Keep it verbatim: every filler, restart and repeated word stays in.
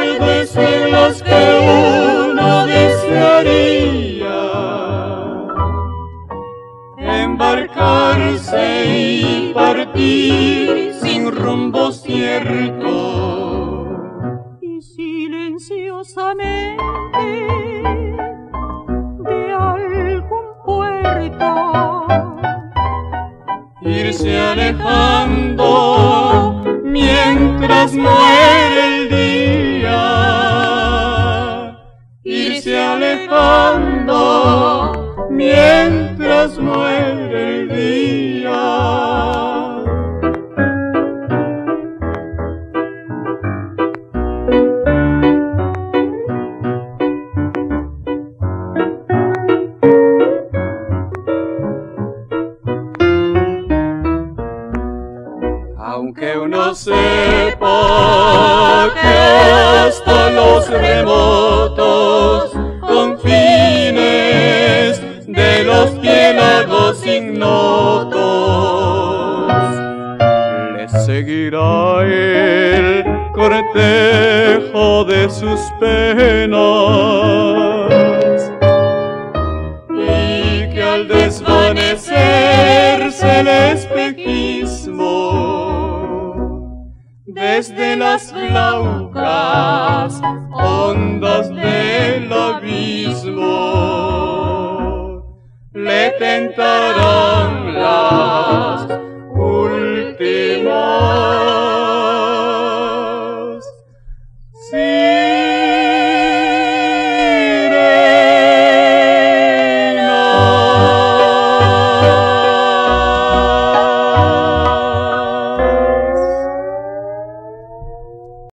tardes en las que uno desearía embarcarse y partir sin rumbo cierto, y silenciosamente de algún puerto irse alejando mientras muere el día, irse alejando mientras muere el día. Aunque uno sepa que hasta los remotos confines de los piélagos ignotos le seguirá el cortejo de sus penas, y que al desvanecerse el espejismo desde las glaucas ondas del abismo le tentarán